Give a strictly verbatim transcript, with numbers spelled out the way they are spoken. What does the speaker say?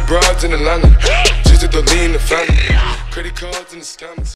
broads in Atlanta, just to the lean the family. Credit cards and the scammers.